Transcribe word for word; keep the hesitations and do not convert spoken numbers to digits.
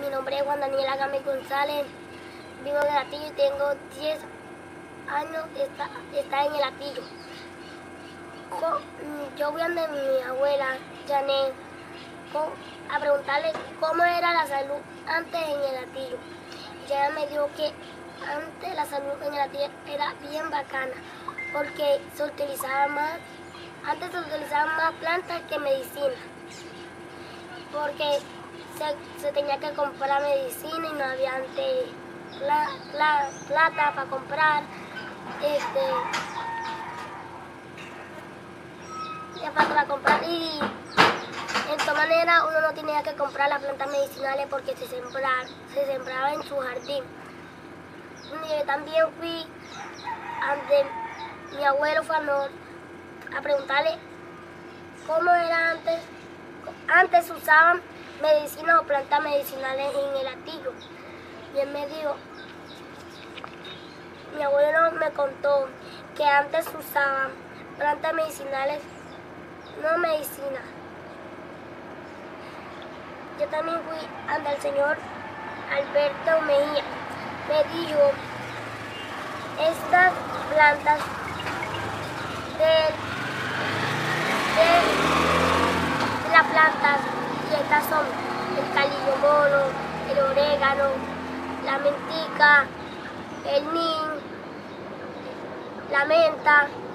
Mi nombre es Juan Daniela Gámez González, vivo en el Hatillo y tengo diez años de estar, de estar en el Hatillo. Yo voy a donde mi abuela, Janet, a preguntarle cómo era la salud antes en el Hatillo. Y ella me dijo que antes la salud en el Hatillo era bien bacana, porque se utilizaba más, antes se utilizaban más plantas que medicina, porque se, se tenía que comprar medicina y no había antes pla, pla, plata para comprar. Este, para comprar y de esta manera uno no tenía que comprar las plantas medicinales porque se sembraba, se sembraba en su jardín. Yo también fui ante mi abuelo Fanor a preguntarle cómo era antes. Antes usaban medicinas o plantas medicinales en el Hatillo. Y él me dijo, mi abuelo me contó que antes usaban plantas medicinales, no medicina. Yo también fui ante el señor Alberto Mejía. Me dijo, estas plantas de, de, de las plantas, y estas son el calillo mono, el orégano, la mentica, el nin, la menta.